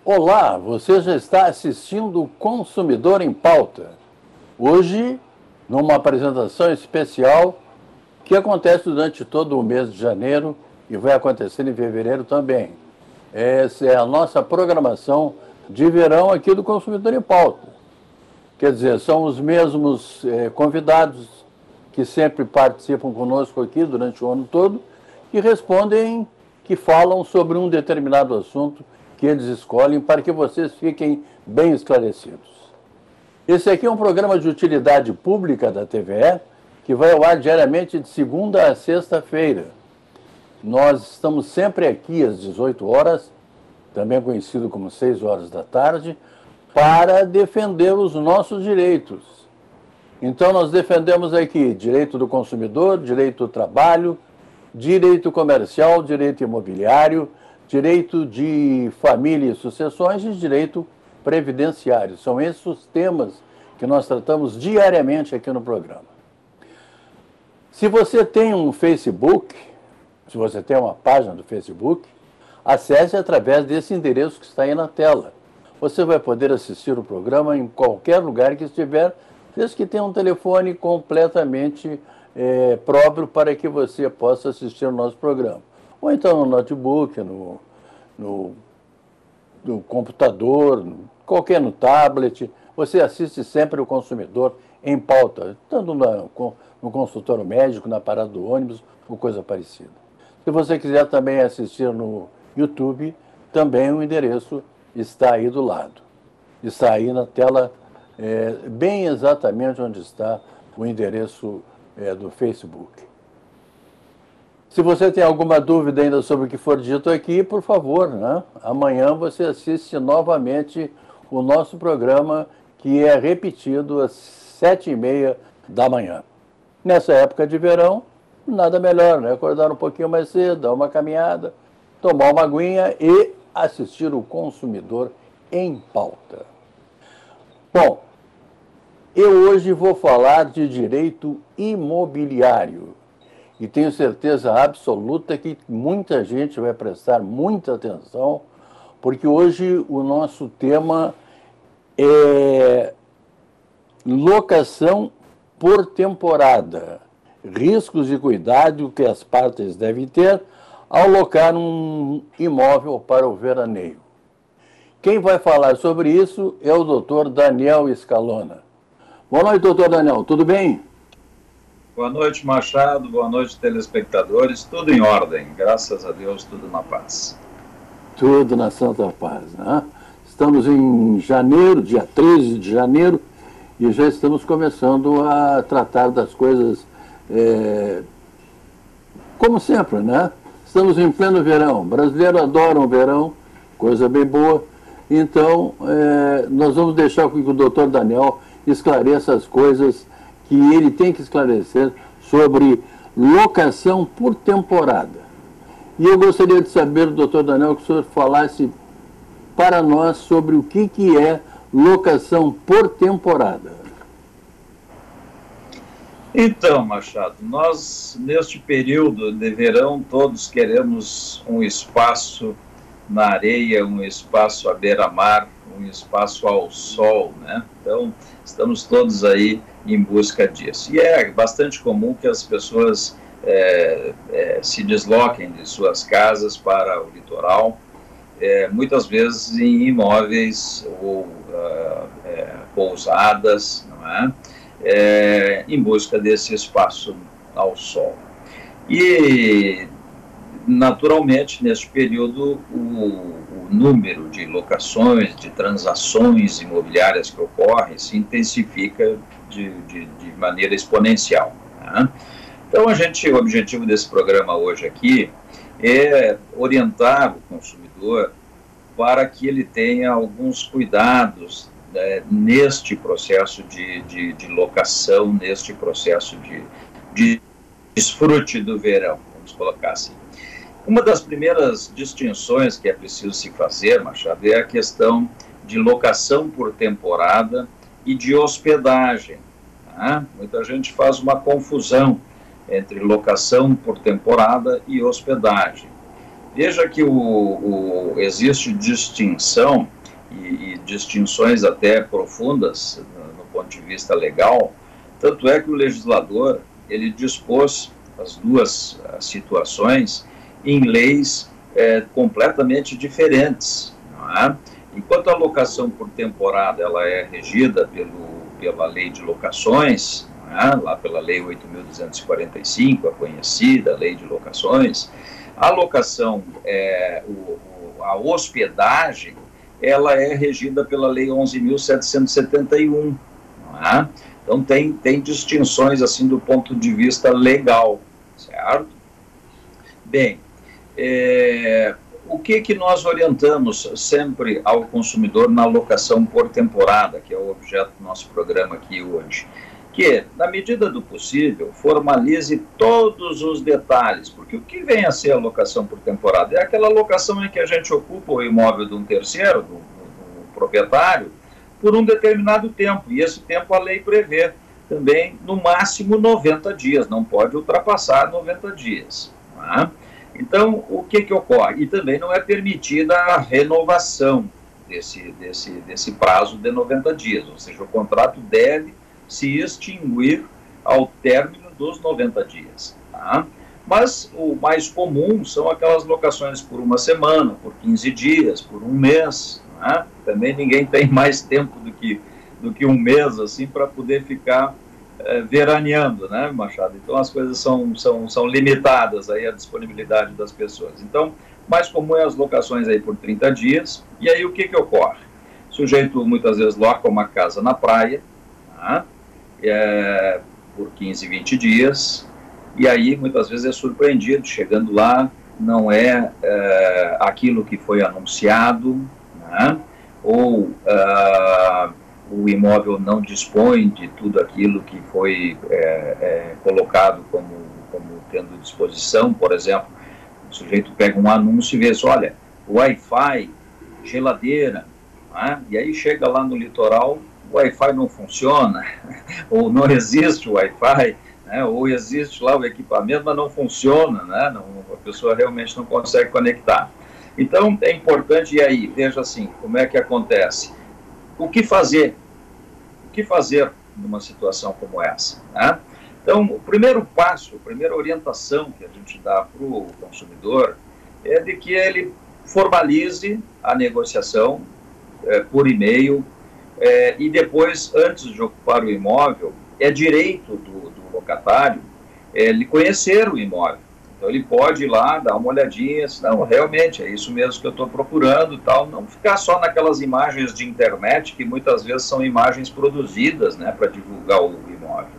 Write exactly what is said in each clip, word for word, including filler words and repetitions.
Olá, você já está assistindo o Consumidor em Pauta. Hoje, numa apresentação especial que acontece durante todo o mês de janeiro e vai acontecer em fevereiro também. Essa é a nossa programação de verão aqui do Consumidor em Pauta. Quer dizer, são os mesmos eh, convidados que sempre participam conosco aqui durante o ano todo e respondem, que falam sobre um determinado assunto que eles escolhem para que vocês fiquem bem esclarecidos. Esse aqui é um programa de utilidade pública da T V E, que vai ao ar diariamente de segunda a sexta-feira. Nós estamos sempre aqui às dezoito horas, também conhecido como seis horas da tarde, para defender os nossos direitos. Então nós defendemos aqui direito do consumidor, direito do trabalho, direito comercial, direito imobiliário, direito de família e sucessões e direito previdenciário. São esses os temas que nós tratamos diariamente aqui no programa. Se você tem um Facebook, se você tem uma página do Facebook, acesse através desse endereço que está aí na tela. Você vai poder assistir o programa em qualquer lugar que estiver, desde que tenha um telefone completamente é, próprio para que você possa assistir o nosso programa. Ou então no notebook, no, no, no computador, qualquer no tablet. Você assiste sempre o Consumidor em Pauta, tanto na, no consultório médico, na parada do ônibus, ou coisa parecida. Se você quiser também assistir no YouTube, também o endereço está aí do lado. Está aí na tela, é, bem exatamente onde está o endereço é, do Facebook. Se você tem alguma dúvida ainda sobre o que for dito aqui, por favor, né? Amanhã você assiste novamente o nosso programa, que é repetido às sete e meia da manhã. Nessa época de verão, nada melhor, né? Acordar um pouquinho mais cedo, dar uma caminhada, tomar uma aguinha e assistir o Consumidor em Pauta. Bom, eu hoje vou falar de direito imobiliário. E tenho certeza absoluta que muita gente vai prestar muita atenção, porque hoje o nosso tema é locação por temporada. Riscos e cuidado que as partes devem ter ao locar um imóvel para o veraneio. Quem vai falar sobre isso é o doutor Daniel Scalona. Boa noite, doutor Daniel, tudo bem? Boa noite, Machado, boa noite, telespectadores, tudo em ordem, graças a Deus, tudo na paz. Tudo na santa paz, né? Estamos em janeiro, dia treze de janeiro, e já estamos começando a tratar das coisas é, como sempre, né? Estamos em pleno verão, brasileiro adora o verão, coisa bem boa, então é, nós vamos deixar que o doutor Daniel esclareça as coisas que ele tem que esclarecer sobre locação por temporada. E eu gostaria de saber, doutor Daniel, que o senhor falasse para nós sobre o que, que é locação por temporada. Então, Machado, nós, neste período de verão, todos queremos um espaço na areia, um espaço à beira-mar, um espaço ao sol, né? Então, estamos todos aí em busca disso. E é bastante comum que as pessoas é, é, se desloquem de suas casas para o litoral, é, muitas vezes em imóveis ou uh, é, pousadas, não é? É, em busca desse espaço ao sol. E, naturalmente, neste período, o, o número de locações, de transações imobiliárias que ocorrem se intensifica de, de, de maneira exponencial, né? Então, a gente, o objetivo desse programa hoje aqui é orientar o consumidor para que ele tenha alguns cuidados né, neste processo de, de, de locação, neste processo de, de desfrute do verão, vamos colocar assim. Uma das primeiras distinções que é preciso se fazer, Machado, é a questão de locação por temporada e de hospedagem. Tá? Muita gente faz uma confusão entre locação por temporada e hospedagem. Veja que o, o, existe distinção, e, e distinções até profundas no, no ponto de vista legal, tanto é que o legislador, ele dispôs as duas as situações em leis é, completamente diferentes, não é? Enquanto a locação por temporada ela é regida pelo, pela lei de locações, não é? Lá pela lei oito mil duzentos e quarenta e cinco, a conhecida lei de locações, a locação, é, o, a hospedagem, ela é regida pela lei onze mil setecentos e setenta e um, não é? Então tem, tem distinções assim do ponto de vista legal, certo? Bem, é, o que que nós orientamos sempre ao consumidor na locação por temporada, que é o objeto do nosso programa aqui hoje? Que, na medida do possível, formalize todos os detalhes, porque o que vem a ser a locação por temporada? É aquela locação em que a gente ocupa o imóvel de um terceiro, do, do, do proprietário, por um determinado tempo, e esse tempo a lei prevê também, no máximo, noventa dias, não pode ultrapassar noventa dias. Não é? Então, o que que ocorre? E também não é permitida a renovação desse, desse, desse prazo de noventa dias, ou seja, o contrato deve se extinguir ao término dos noventa dias. Tá? Mas o mais comum são aquelas locações por uma semana, por quinze dias, por um mês. Né? Também ninguém tem mais tempo do que, do que um mês assim, para poder ficar é, veraneando, né, Machado? Então as coisas são, são, são limitadas aí a disponibilidade das pessoas. Então, mais comum é as locações aí por trinta dias. E aí o que que ocorre? O sujeito muitas vezes loca uma casa na praia, tá? É, por quinze, vinte dias, e aí muitas vezes é surpreendido, chegando lá, não é, é aquilo que foi anunciado, né? Ou uh, o imóvel não dispõe de tudo aquilo que foi é, é, colocado como, como tendo disposição. Por exemplo, o sujeito pega um anúncio e vê assim, olha, Wi-Fi, geladeira, né? E aí chega lá no litoral, o Wi-Fi não funciona, ou não existe o Wi-Fi, né? Ou existe lá o equipamento, mas não funciona, né? Não, a pessoa realmente não consegue conectar. Então, é importante, e aí, veja assim, como é que acontece. O que fazer? O que fazer numa situação como essa? Né? Então, o primeiro passo, a primeira orientação que a gente dá para o consumidor é de que ele formalize a negociação é, por e-mail é, e depois, antes de ocupar o imóvel, é direito do, do locatário é, ele conhecer o imóvel. Então ele pode ir lá, dar uma olhadinha, se não, realmente é isso mesmo que eu estou procurando e tal, não ficar só naquelas imagens de internet, que muitas vezes são imagens produzidas, né, para divulgar o imóvel.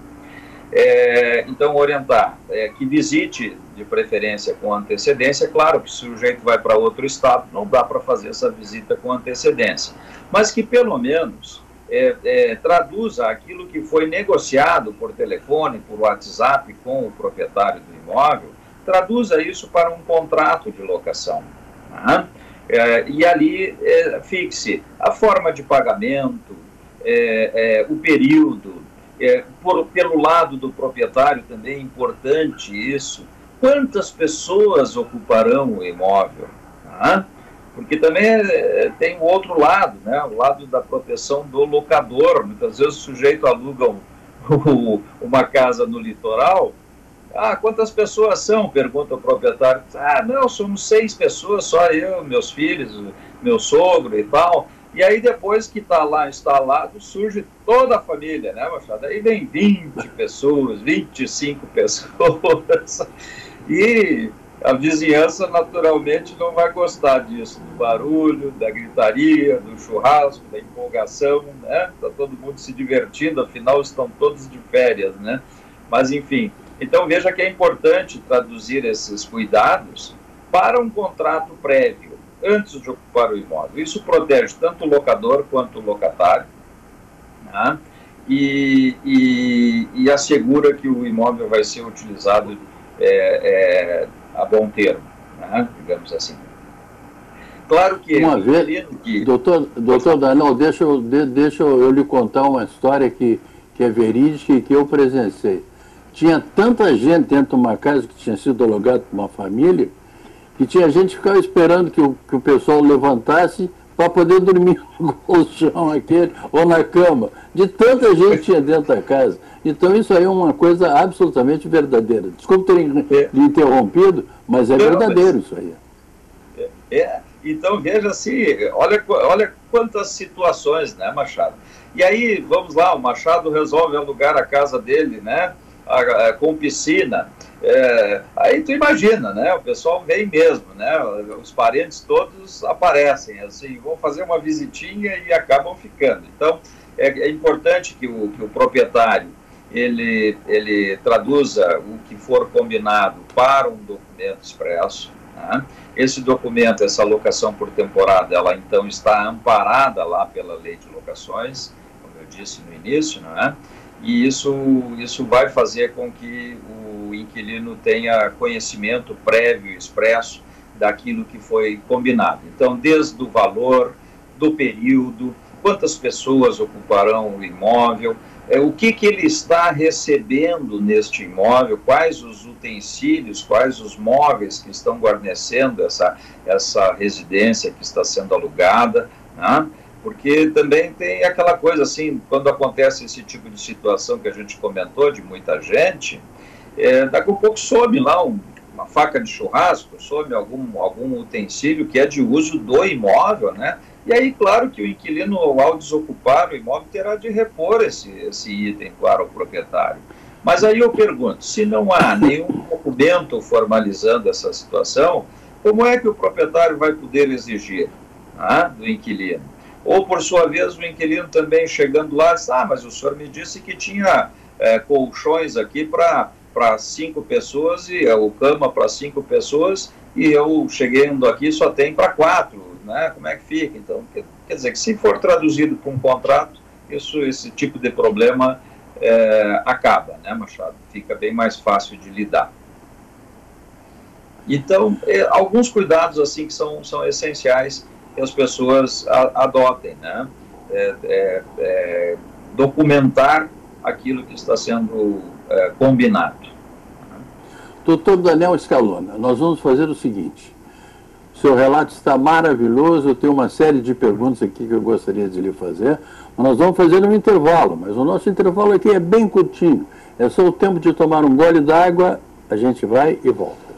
É, então orientar, é, que visite de preferência com antecedência. Claro que se o sujeito vai para outro estado, não dá para fazer essa visita com antecedência, mas que pelo menos é, é, traduza aquilo que foi negociado por telefone, por WhatsApp com o proprietário do imóvel, traduza isso para um contrato de locação. Né? É, e ali é, fixe a forma de pagamento, é, é, o período, é, por, pelo lado do proprietário também é importante isso, quantas pessoas ocuparão o imóvel, né? Porque também é, tem o outro lado, né? O lado da proteção do locador. Muitas vezes o sujeito aluga um, uma casa no litoral. Ah, quantas pessoas são? Pergunta o proprietário. Ah, não, somos seis pessoas, só eu, meus filhos, meu sogro e tal. E aí depois que está lá instalado, surge toda a família, né, Machado? Aí vem vinte pessoas, vinte e cinco pessoas. E a vizinhança naturalmente não vai gostar disso, do barulho, da gritaria, do churrasco, da empolgação, né? Está todo mundo se divertindo, afinal estão todos de férias, né? Mas enfim... Então, veja que é importante traduzir esses cuidados para um contrato prévio, antes de ocupar o imóvel. Isso protege tanto o locador quanto o locatário, né? e, e, e assegura que o imóvel vai ser utilizado é, é, a bom termo, né? Digamos assim. Claro que... Uma vez, que... doutor, doutor Daniel, deixa, eu, deixa eu lhe contar uma história que, que é verídica e que eu presenciei. Tinha tanta gente dentro de uma casa que tinha sido alugada por uma família, que tinha gente que ficava esperando que o, que o pessoal levantasse para poder dormir no colchão aquele ou na cama. De tanta gente que tinha dentro da casa. Então isso aí é uma coisa absolutamente verdadeira. Desculpe ter lhe interrompido, mas é Não, verdadeiro mas... isso aí. É, é, então veja assim, olha, olha quantas situações, né, Machado? E aí, vamos lá, o Machado resolve alugar a casa dele, né, a, a, com piscina. É, aí tu imagina, né, o pessoal vem mesmo, né, os parentes todos aparecem, assim, vão fazer uma visitinha e acabam ficando. Então, é, é importante que o, que o proprietário, ele, ele traduza o que for combinado para um documento expresso, né? Esse documento, essa locação por temporada, ela então está amparada lá pela lei de locações, como eu disse no início, não é? E isso, isso vai fazer com que o inquilino tenha conhecimento prévio, expresso, daquilo que foi combinado. Então, desde o valor, do período, quantas pessoas ocuparão o imóvel, é, o que, que ele está recebendo neste imóvel, quais os utensílios, quais os móveis que estão guarnecendo essa, essa residência que está sendo alugada, né? Porque também tem aquela coisa assim, quando acontece esse tipo de situação que a gente comentou, de muita gente, é, daqui a pouco some lá um, uma faca de churrasco, some algum, algum utensílio que é de uso do imóvel, né? E aí, claro que o inquilino, ao desocupar o imóvel, terá de repor esse, esse item para o proprietário. Mas aí eu pergunto, se não há nenhum documento formalizando essa situação, como é que o proprietário vai poder exigir, ah, do inquilino? Ou, por sua vez, o inquilino também chegando lá, diz, ah, mas o senhor me disse que tinha é, colchões aqui para cinco pessoas, e ou cama para cinco pessoas, e eu chegando aqui só tem para quatro. Né? Como é que fica? Então, quer, quer dizer que se for traduzido para um contrato, isso, esse tipo de problema é, acaba, né, Machado? Fica bem mais fácil de lidar. Então, é, alguns cuidados assim que são, são essenciais que as pessoas a, adotem, né? É, é, é, documentar aquilo que está sendo é, combinado. Doutor Daniel Scalona, nós vamos fazer o seguinte. Seu relato está maravilhoso, eu tenho uma série de perguntas aqui que eu gostaria de lhe fazer, mas nós vamos fazer um intervalo, mas o nosso intervalo aqui é bem curtinho, é só o tempo de tomar um gole d'água, a gente vai e volta.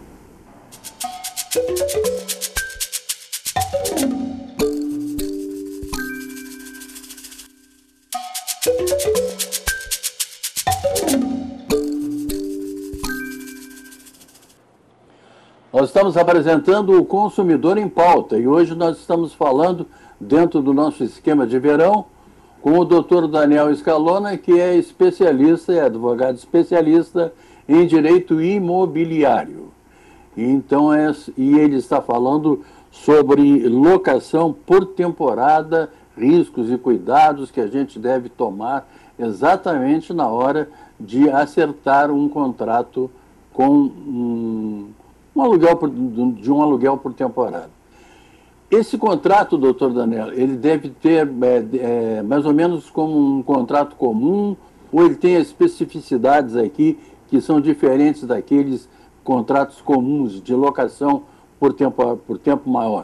Nós estamos apresentando o Consumidor em Pauta e hoje nós estamos falando, dentro do nosso esquema de verão, com o doutor Daniel Scalona, que é especialista, é advogado especialista em direito imobiliário. E, então, é, e ele está falando sobre locação por temporada, riscos e cuidados que a gente deve tomar exatamente na hora de acertar um contrato com um... Um aluguel por, de um aluguel por temporada. Esse contrato, doutor Daniel, ele deve ter é, é, mais ou menos como um contrato comum, ou ele tem especificidades aqui que são diferentes daqueles contratos comuns de locação por tempo, por tempo maior?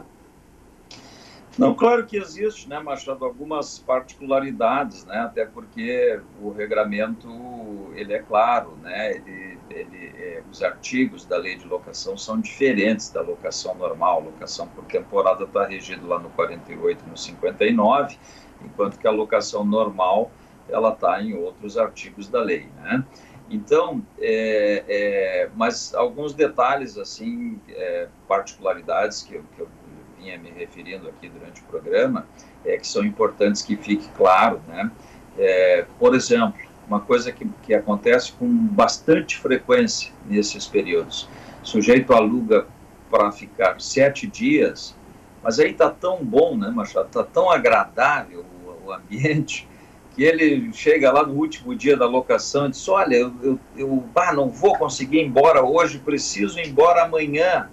Não, claro que existe, né, Machado, algumas particularidades, né, até porque o regramento, ele é claro, né, ele, ele, é, os artigos da lei de locação são diferentes da locação normal. A locação por temporada está regida lá no quarenta e oito e no cinquenta e nove, enquanto que a locação normal, ela está em outros artigos da lei, né. Então, é, é, mas alguns detalhes, assim, é, particularidades que eu, que eu me referindo aqui durante o programa, é, que são importantes que fique claro, né? É, por exemplo, uma coisa que, que acontece com bastante frequência nesses períodos, o sujeito aluga para ficar sete dias, mas aí está tão bom, né, Machado? Está tão agradável o, o ambiente, que ele chega lá no último dia da locação e diz, olha, eu, eu, eu ah, não vou conseguir ir embora hoje, preciso ir embora amanhã.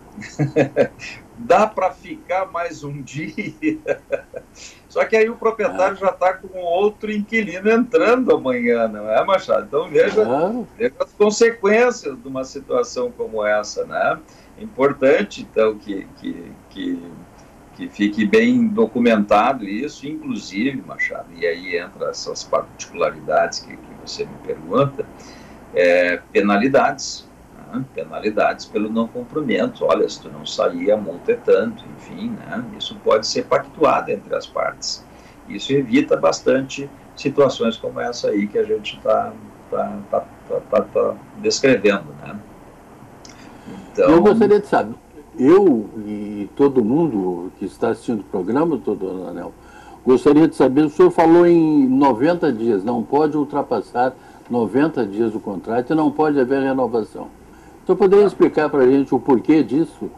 Dá para ficar mais um dia. Só que aí o proprietário já está com outro inquilino entrando amanhã, não é, Machado? Então veja, veja as consequências de uma situação como essa, né? importante, então, que, que, que, que fique bem documentado isso, inclusive, Machado, e aí entra essas particularidades que, que você me pergunta, é, penalidades, né? Penalidades pelo não cumprimento. Olha, se tu não sair, a multa é tanto, enfim, né? Isso pode ser pactuado entre as partes. Isso evita bastante situações como essa aí que a gente está tá, tá, tá, tá, tá descrevendo, né? Então... Eu gostaria de saber, eu e todo mundo que está assistindo o programa, doutor Anel, gostaria de saber, o senhor falou em noventa dias, não pode ultrapassar noventa dias o contrato e não pode haver renovação. O senhor poderia explicar para a gente o porquê disso?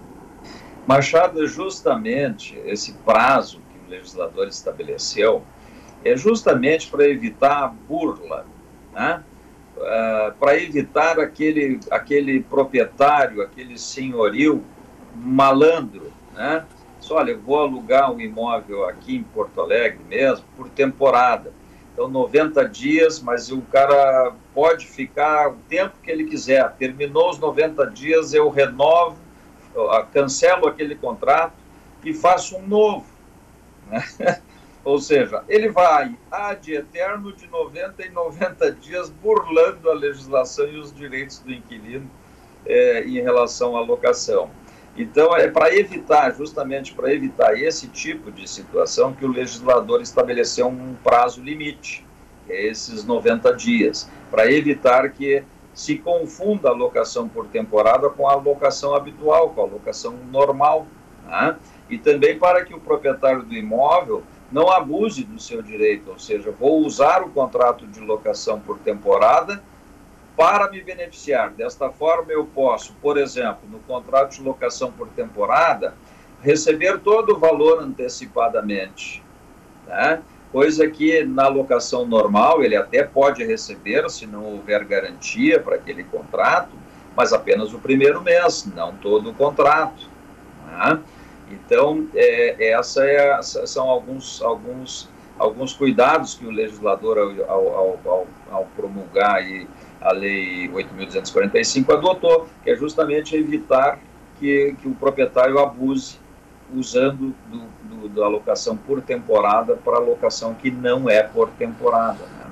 Machado, justamente esse prazo que o legislador estabeleceu é justamente para evitar a burla, né? Uh, para evitar aquele, aquele proprietário, aquele senhorio malandro, né? Só, olha, eu vou alugar um imóvel aqui em Porto Alegre mesmo, por temporada. Então, noventa dias, mas o cara pode ficar o tempo que ele quiser. Terminou os noventa dias, eu renovo, eu cancelo aquele contrato e faço um novo, né? Ou seja, ele vai ad eterno de noventa em noventa dias burlando a legislação e os direitos do inquilino é, em relação à locação. Então, é para evitar, justamente para evitar esse tipo de situação, que o legislador estabeleceu um prazo limite, que é esses noventa dias, para evitar que se confunda a locação por temporada com a locação habitual, com a locação normal, né? E também para que o proprietário do imóvel não abuse do seu direito, ou seja, vou usar o contrato de locação por temporada para me beneficiar. Desta forma, eu posso, por exemplo, no contrato de locação por temporada, receber todo o valor antecipadamente, né? Coisa que na locação normal ele até pode receber, se não houver garantia para aquele contrato, mas apenas o primeiro mês, não todo o contrato, né? Então, é, essa é, são alguns, alguns, alguns cuidados que o legislador, ao, ao, ao, ao promulgar aí a Lei oito mil duzentos e quarenta e cinco, adotou, que é justamente evitar que, que o proprietário abuse usando do, do, da alocação por temporada para alocação que não é por temporada, né?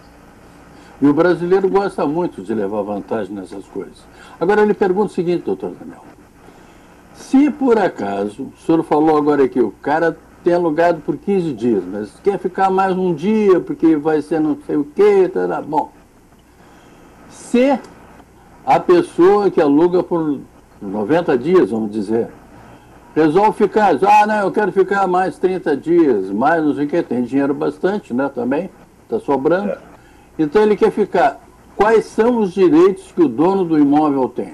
E o brasileiro gosta muito de levar vantagem nessas coisas. Agora, eu lhe pergunto o seguinte, doutor Daniel. Se por acaso, o senhor falou agora aqui, o cara tem alugado por quinze dias, mas quer ficar mais um dia porque vai ser não sei o quê, tá, bom. Se a pessoa que aluga por noventa dias, vamos dizer, resolve ficar, ah, não, eu quero ficar mais trinta dias, mais não sei o quê, tem dinheiro bastante, né, também, está sobrando. Então ele quer ficar. Quais são os direitos que o dono do imóvel tem?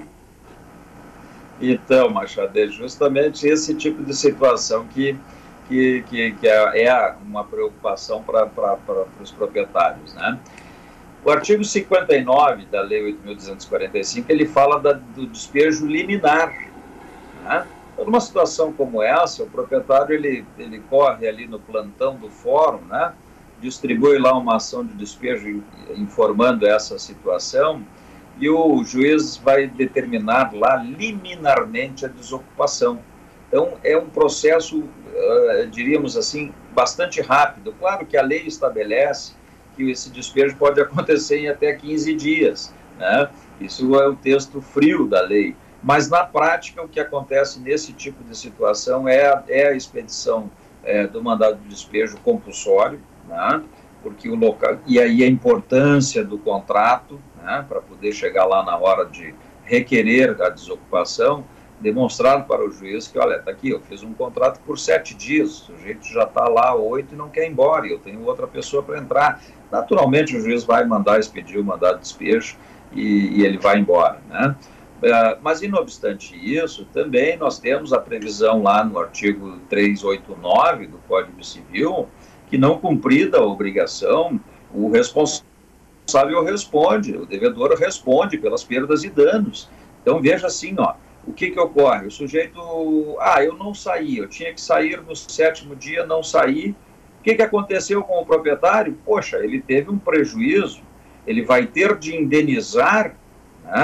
Então, Machado, é justamente esse tipo de situação que, que, que, que é uma preocupação para os proprietários, né? O artigo cinquenta e nove da Lei oito mil duzentos e quarenta e cinco, ele fala da, do despejo liminar, né? Então, numa situação como essa, o proprietário ele, ele corre ali no plantão do fórum, né? Distribui lá uma ação de despejo informando essa situação, e o juiz vai determinar lá liminarmente a desocupação. Então, é um processo, uh, diríamos assim, bastante rápido. Claro que a lei estabelece que esse despejo pode acontecer em até quinze dias, né? Isso é o texto frio da lei. Mas, na prática, o que acontece nesse tipo de situação é a, é a expedição é, do mandado de despejo compulsório, né? Porque o local, e aí a importância do contrato, né, para poder chegar lá na hora de requerer a desocupação, demonstrar para o juiz que, olha, está aqui, eu fiz um contrato por sete dias, o sujeito já está lá oito e não quer ir embora, e eu tenho outra pessoa para entrar. Naturalmente, o juiz vai mandar expedir o mandado de despejo e, e ele vai embora, né? Uh, mas, não obstante isso, também nós temos a previsão lá no artigo trezentos e oitenta e nove do Código Civil, que não cumprida a obrigação, o responsável responde, o devedor responde pelas perdas e danos. Então, veja assim, ó, o que que ocorre? O sujeito, ah, eu não saí, eu tinha que sair no sétimo dia, não saí. O que que aconteceu com o proprietário? Poxa, ele teve um prejuízo, ele vai ter de indenizar, né,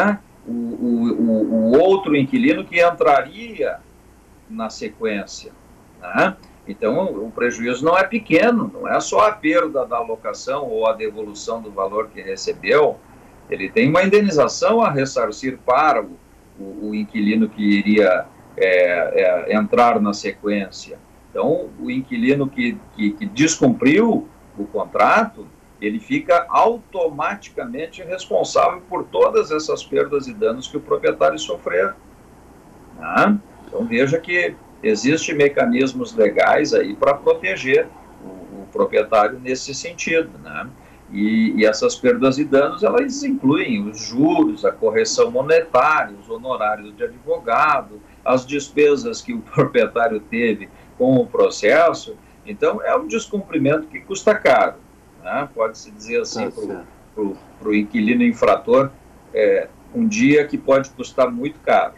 o, o, o outro inquilino que entraria na sequência, né? Então, o prejuízo não é pequeno, não é só a perda da locação ou a devolução do valor que recebeu, ele tem uma indenização a ressarcir para o, o, o inquilino que iria é, é, entrar na sequência. Então, o inquilino que, que, que descumpriu o contrato, ele fica automaticamente responsável por todas essas perdas e danos que o proprietário sofrer, né? Então, veja que existem mecanismos legais aí para proteger o, o proprietário nesse sentido, né? E, e essas perdas e danos, elas incluem os juros, a correção monetária, os honorários de advogado, as despesas que o proprietário teve com o processo. Então, é um descumprimento que custa caro, né? Pode-se dizer assim, para o inquilino infrator, é, um dia que pode custar muito caro.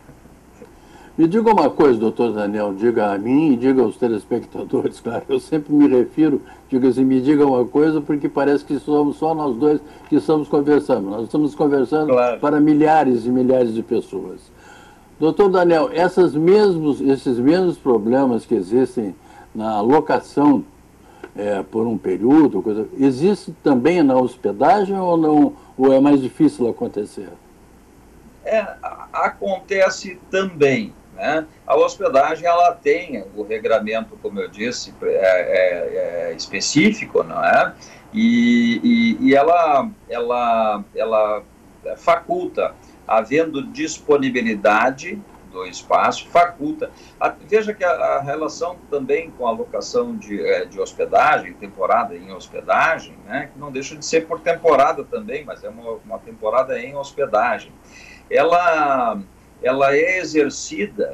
Me diga uma coisa, doutor Daniel, diga a mim e diga aos telespectadores, claro, eu sempre me refiro, diga assim, me diga uma coisa, porque parece que somos só nós dois que estamos conversando. Nós estamos conversando claro. Para milhares e milhares de pessoas. Doutor Daniel, essas mesmos, esses mesmos problemas que existem na locação é, por um período, coisa, existe também na hospedagem ou não, ou é mais difícil acontecer? É, acontece também. Né? A hospedagem, ela tem o regramento, como eu disse, é, é, é específico, não é? E, e, e ela, ela, ela faculta, havendo disponibilidade do espaço, faculta. A, veja que a, a relação também com a locação de, é, de hospedagem, temporada em hospedagem, né? Que não deixa de ser por temporada também, mas é uma, uma temporada em hospedagem. Ela... ela é exercida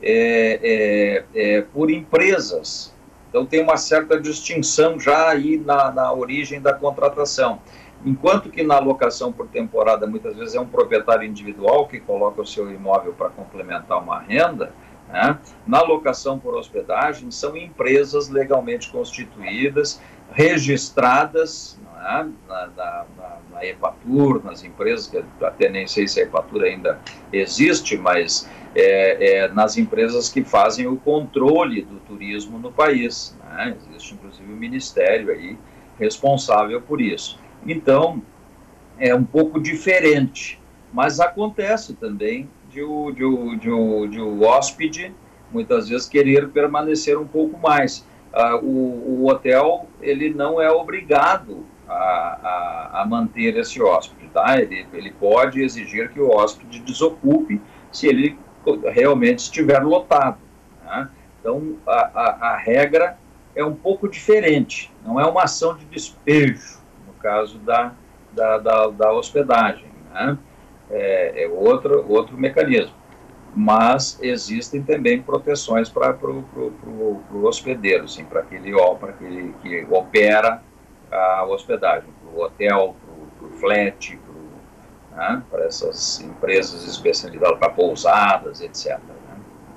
é, é, é, por empresas. Então, tem uma certa distinção já aí na, na origem da contratação. Enquanto que na locação por temporada, muitas vezes é um proprietário individual que coloca o seu imóvel para complementar uma renda, né? Na locação por hospedagem, são empresas legalmente constituídas, registradas, né? na, na, na, na EPATUR, nas empresas, que até nem sei se a EPATUR ainda existe, mas é, é, nas empresas que fazem o controle do turismo no país, né? Existe inclusive o Ministério aí responsável por isso. Então, é um pouco diferente, mas acontece também de o, de o, de o, de o hóspede, muitas vezes, querer permanecer um pouco mais. Ah, o, o hotel, ele não é obrigado a, a, a manter esse hóspede, tá? Ele, ele pode exigir que o hóspede desocupe se ele realmente estiver lotado, né? Então, a, a, a regra é um pouco diferente, não é uma ação de despejo, no caso da, da, da, da hospedagem, né? É, é outro, outro mecanismo. Mas existem também proteções para o hospedeiro, assim, para aquele, aquele que opera a hospedagem, para o hotel, para o flat, pro, né, para essas empresas especializadas, para pousadas, etcétera. Né?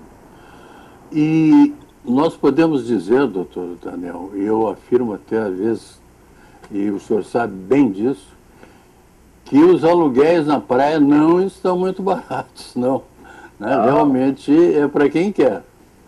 E nós podemos dizer, doutor Daniel, e eu afirmo até às vezes, e o senhor sabe bem disso, que os aluguéis na praia não estão muito baratos, não. Né? Não. Realmente é para quem quer.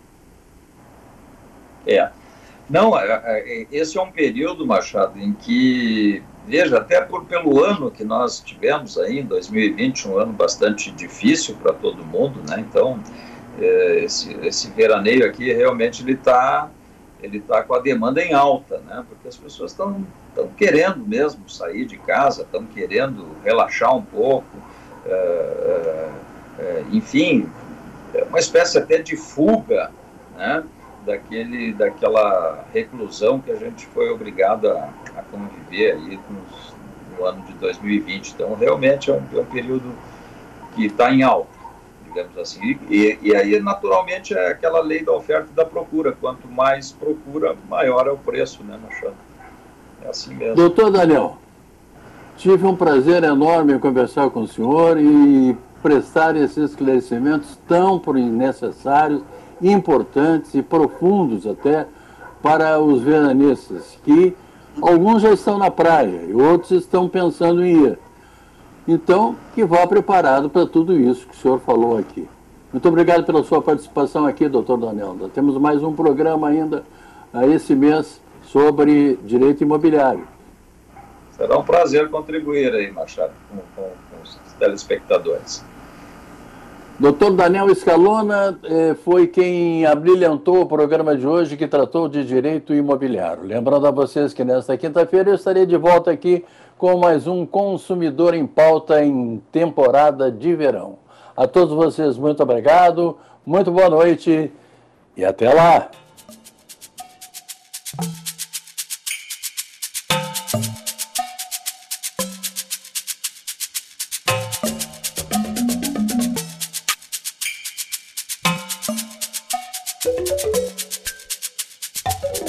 É. Não, esse é um período, Machado, em que, veja, até por, pelo ano que nós tivemos aí, em dois mil e vinte, um ano bastante difícil para todo mundo, né? Então, esse, esse veraneio aqui, realmente, ele está ele tá com a demanda em alta, né? Porque as pessoas estão querendo mesmo sair de casa, estão querendo relaxar um pouco, é, é, é, enfim, é uma espécie até de fuga, né? Daquele, daquela reclusão que a gente foi obrigado a, a conviver aí nos, no ano de dois mil e vinte. Então, realmente é um, é um período que está em alta, digamos assim. E, e aí, naturalmente, é aquela lei da oferta e da procura. Quanto mais procura, maior é o preço, né, Machado? É assim mesmo. Doutor Daniel, tive um prazer enorme em conversar com o senhor e prestar esses esclarecimentos tão necessários, importantes e profundos até para os veranistas, que alguns já estão na praia e outros estão pensando em ir. Então, que vá preparado para tudo isso que o senhor falou aqui. Muito obrigado pela sua participação aqui, doutor Daniel. Nós temos mais um programa ainda a esse mês sobre direito imobiliário. Será um prazer contribuir aí, Machado, com, com, com os telespectadores. doutor Daniel Scalona eh, foi quem abrilhantou o programa de hoje, que tratou de direito imobiliário. Lembrando a vocês que nesta quinta-feira eu estarei de volta aqui com mais um Consumidor em Pauta em temporada de verão. A todos vocês, muito obrigado, muito boa noite e até lá!